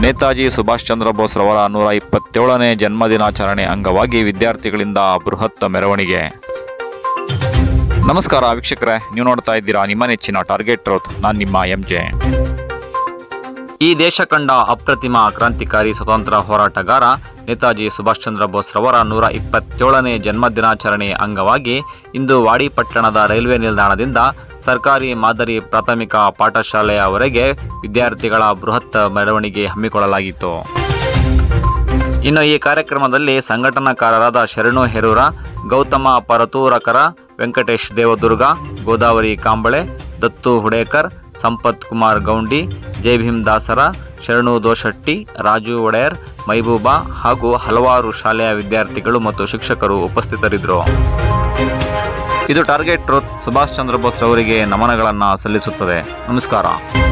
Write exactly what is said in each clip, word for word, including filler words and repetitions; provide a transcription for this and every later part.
ನೇತಾಜಿ ಸುಭಾಷ್ ಚಂದ್ರ ಬೋಸ್ ರವರ ನೂರ ಇಪ್ಪತ್ತೇಳನೇ ಜನ್ಮದಿನಾಚರಣೆ ಅಂಗವಾಗಿ ವಿದ್ಯಾರ್ಥಿಗಳಿಂದ ಬೃಹತ್ ಮೆರವಣಿಗೆ. ನಮಸ್ಕಾರ ವೀಕ್ಷಕರೇ, ನೀವು ನೋಡ್ತಾ ಇದ್ದೀರಾ ನಿಮ್ಮ ನೆಚ್ಚಿನ ಟಾರ್ಗೆಟ್ ಟ್ರೂತ್. ನಾನು ನಿಮ್ಮ ಎಂ ಜೆ. ಈ ದೇಶ ಕಂಡ ಅಪ್ರತಿಮ ಕ್ರಾಂತಿಕಾರಿ ಸ್ವತಂತ್ರ ಹೋರಾಟಗಾರ ನೇತಾಜಿ ಸುಭಾಷ್ ಚಂದ್ರ ಬೋಸ್ ರವರ ನೂರ ಇಪ್ಪತ್ತೇಳನೇ ಜನ್ಮದಿನಾಚರಣೆ ಅಂಗವಾಗಿ ಇಂದು ವಾಡಿ ಪಟ್ಟಣದ ರೈಲ್ವೆ ನಿಲ್ದಾಣದಿಂದ ಸರ್ಕಾರಿ ಮಾದರಿ ಪ್ರಾಥಮಿಕ ಪಾಠಶಾಲೆಯವರೆಗೆ ವಿದ್ಯಾರ್ಥಿಗಳ ಬೃಹತ್ ಮೆರವಣಿಗೆ ಹಮ್ಮಿಕೊಳ್ಳಲಾಗಿತ್ತು. ಇನ್ನು ಈ ಕಾರ್ಯಕ್ರಮದಲ್ಲಿ ಸಂಘಟನಾಕಾರರಾದ ಶರಣು ಹೆರೂರ, ಗೌತಮ ಪರತೂರಕರ, ವೆಂಕಟೇಶ್ ದೇವದುರ್ಗ, ಗೋದಾವರಿ ಕಾಂಬಳೆ, ದತ್ತು ಹುಡೇಕರ್, ಸಂಪತ್ ಕುಮಾರ್ ಗೌಂಡಿ, ಜೈಭೀಮ್ ದಾಸರ, ಶರಣು ದೋಶಟ್ಟಿ, ರಾಜು ಒಡೆಯರ್, ಮೈಬೂಬಾ ಹಾಗೂ ಹಲವಾರು ಶಾಲೆಯ ವಿದ್ಯಾರ್ಥಿಗಳು ಮತ್ತು ಶಿಕ್ಷಕರು ಉಪಸ್ಥಿತರಿದ್ದರು. ಇದು ಟಾರ್ಗೆಟ್ ಟ್ರೂತ್. ಸುಭಾಷ್ ಚಂದ್ರ ಬೋಸ್ ಅವರಿಗೆ ನಮನಗಳನ್ನು ಸಲ್ಲಿಸುತ್ತದೆ. ನಮಸ್ಕಾರ.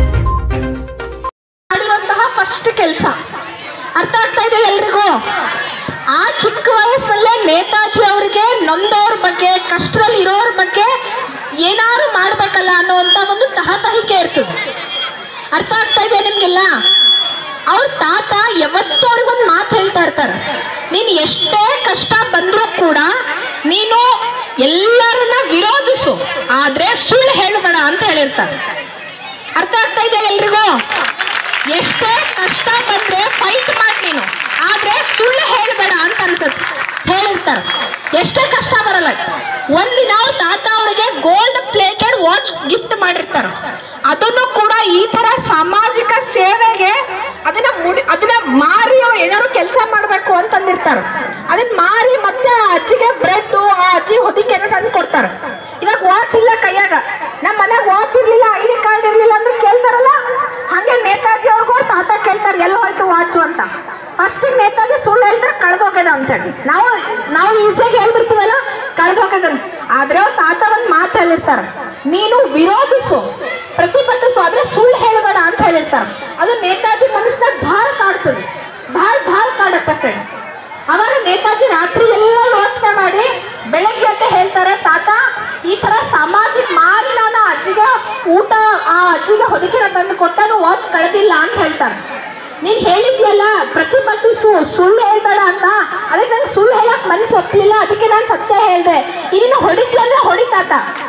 ಫಸ್ಟ್ ಕೆಲಸ ಅರ್ಥ ಆಗ್ತಾ ಇದೆ ಎಲ್ರಿಗೂ? ಆ ಚಿಕ್ಕ ವಯಸ್ಸಲ್ಲೇ ನೇತಾಜಿ ಅವರಿಗೆ ನೊಂದವ್ರ ಬಗ್ಗೆ, ಕಷ್ಟದಲ್ಲಿ ಇರೋರ ಬಗ್ಗೆ ಏನಾದ್ರು ಮಾಡ್ಬೇಕಲ್ಲ ಅನ್ನೋಂಥ ಒಂದು ತಹತಹಿಕೆ ಇರ್ತದೆ. ಅರ್ಥ ಆಗ್ತಾ ಇದೆ ನಿಮ್ಗೆಲ್ಲ? ಅವ್ರ ತಾತ ಯಾವತ್ತೂ ಅವ್ರಿಗೊಂದು ಮಾತು ಹೇಳ್ತಾ ಇರ್ತಾರೆ, ನೀನು ಎಷ್ಟೇ ಕಷ್ಟ ಬಂದರೂ ಕೂಡ ನೀನು ಎಲ್ಲರನ್ನ ವಿರೋಧಿಸು, ಆದ್ರೆ ಸುಳ್ಳು ಹೇಳಬೇಡ ಅಂತ ಹೇಳಿರ್ತಾರೆ. ಅರ್ಥ ಆಗ್ತಾ ಇದೆ ಎಲ್ರಿಗೂ? ಎಷ್ಟೇ ಕಷ್ಟ ಬಂದ್ರೆ ಫೈಟ್ ಮಾಡಿ ನೀನು, ಆದ್ರೆ ಸುಳ್ಳು ಹೇಳಬೇಡ ಅಂತ ಅನ್ಸುತ್ತೆ ಹೇಳಿರ್ತಾರೆ. ಎಷ್ಟೇ ಕಷ್ಟ ಬರಲ್ಲ. ಒಂದಿನ ಅವ್ರ ತಾತ ಅವರಿಗೆ ಗೋಲ್ಡ್ ಪ್ಲೇಟೆಡ್ ವಾಚ್ ಗಿಫ್ಟ್ ಮಾಡಿರ್ತಾರೆ. ಅದನ್ನು ಕೂಡ ಈ ತರ ಸಾಮಾಜಿಕ ಸೇವೆಗೆ ಅದನ್ನ ಮುಡಿ ಅದನ್ನ ಮಾರಿ ಅವ್ರು ಏನಾದ್ರು ಕೆಲಸ ಮಾಡ್ಬೇಕು ಅಂತಂದಿರ್ತಾರೆ. ಅದನ್ನ ಮಾರಿ ಮತ್ತೆ ಆ ಅಜ್ಜಿಗೆ ಬ್ರೆಡ್, ಆ ಅಜ್ಜಿ ಹೊದಿಕೆನ ತಂದು ಕೊಡ್ತಾರೆ. ಇವಾಗ ವಾಚ್ ಇಲ್ಲ ಕೈಯಾಗ, ನಮ್ಮ ಮನ್ಯಾಗ ವಾಚ್ ಇರ್ಲಿಲ್ಲ, ಐ ಡಿ ಕಾರ್ಡ್ ಇರ್ಲಿಲ್ಲ ಅಂದ್ರೆ ಕೇಳ್ತಾರಲ್ಲ, ಹಂಗೆ ನೇತಾಜಿ ಅವ್ರಿಗೂ ತಾತ ಕೇಳ್ತಾರೆ ಎಲ್ಲ ಹೋಯ್ತು ವಾಚು ಅಂತ. ಫಸ್ಟ್ ನೇತಾಜಿ ಸುಳ್ಳು ಹೇಳ್ತಾರೆ ಕಳೆದೋಗ್ಯದ ಅಂತೇಳಿ ನಾವು ನಾವು ಈಸಿಯಾಗಿ ಹೇಳ್ಬಿಡ್ತೀವಲ್ಲ ಕಳೆದೋಗ್ಯದ. ಆದ್ರೆ ಅವ್ರ ತಾತ ಒಂದ್ ಮಾತು ಹೇಳಿರ್ತಾರೆ, ನೀನು ವಿರೋಧಿಸು, ಪ್ರತಿಭಟಿಸು, ಆದ್ರೆ ಸುಳ್ಳು ಹೇಳಬೇಡ ಅಂತ ಹೇಳಿರ್ತಾರೆ. ಅದು ನೇತಾಜಿ ಮನಸ್ಸಾಗ ಬಹಳ ಕಾಡ್ತದೆ, ಬಹಳ ಬಹಳ ಕಾಡುತ್ತೆ ಫ್ರೆಂಡ್ಸ್. ಅವಾಗ ನೇತಾಜಿ ರಾತ್ರಿ ಎಲ್ಲ ಯೋಚನೆ ಮಾಡಿ ಬೆಳಗ್ಗೆ ಅಂತ ಹೇಳ್ತಾರೆ, ತಾತ ಈ ತರ ಸಾಮಾಜಿಕ ಮಾರಿ ನಾನು ಅಜ್ಜಿಗೆ ಊಟ, ಆ ಅಜ್ಜಿಗೆ ಹೊದಿಕೆನ ತಂದು ಕೊಟ್ಟಾಗ ವಾಚ್ ಕಳೆದಿಲ್ಲ ಅಂತ ಹೇಳ್ತಾರೆ. ನೀನ್ ಹೇಳಿದ್ಯಲ್ಲ ಪ್ರತಿಭಟಿಸು, ಸುಳ್ಳು ಹೇಳ್ಬೇಡ ಅಂತ, ಅದಕ್ಕೆ ನಂಗೆ ಸುಳ್ಳು ಹೇಳಕ್ ಮನಸ್ಸು ಒಪ್ಪಲಿಲ್ಲ, ಅದಕ್ಕೆ ನಾನು ಸತ್ಯ ಹೇಳ್ದೆ. ಇದನ್ನು ಹೊಡಿದ್ಯಲ್ಲ ಹೊಡಿತಾತ.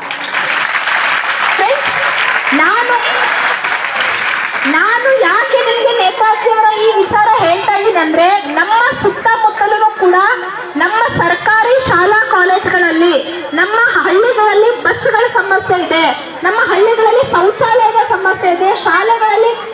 ನಾನು ನಾನು ಯಾಕೆ ನಿಮಗೆ ನೇತಾಜಿ ಅವರ ಈ ವಿಚಾರ ಹೇಳ್ತಾ ಇದ್ದೀನಿ ಅಂದ್ರೆ, ನಮ್ಮ ಸುತ್ತಮುತ್ತಲೂ ಕೂಡ ನಮ್ಮ ಸರ್ಕಾರಿ ಶಾಲಾ ಕಾಲೇಜ್ಗಳಲ್ಲಿ, ನಮ್ಮ ಹಳ್ಳಿಗಳಲ್ಲಿ ಬಸ್ಗಳ ಸಮಸ್ಯೆ ಇದೆ, ನಮ್ಮ ಹಳ್ಳಿಗಳಲ್ಲಿ ಶೌಚಾಲಯದ ಸಮಸ್ಯೆ ಇದೆ, ಶಾಲೆಗಳಲ್ಲಿ